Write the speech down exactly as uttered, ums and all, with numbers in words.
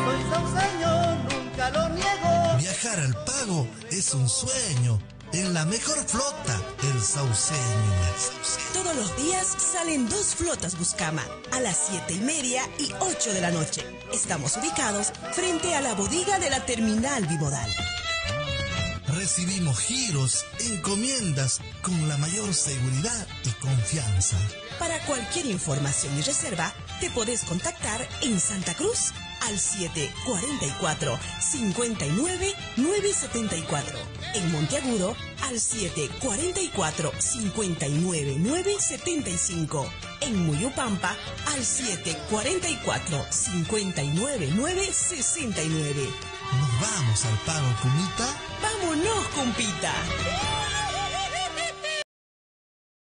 Soy sauceño, nunca lo niego. Viajar al Pago es un sueño. En la mejor flota, el Sauceño. Todos los días salen dos flotas Buscama, a las siete y media y ocho de la noche. Estamos ubicados frente a la bodega de la terminal bimodal. Recibimos giros, encomiendas con la mayor seguridad y confianza. Para cualquier información y reserva, te podés contactar en Santa Cruz al siete cuatro cuatro, cinco nueve, nueve siete cuatro. En Monteagudo al siete cuatro cuatro, cinco nueve, nueve siete cinco. En Muyupampa al siete cuatro cuatro, cinco nueve, nueve seis nueve. ¿Nos vamos al Pago, Cumita? ¡Vámonos, compita!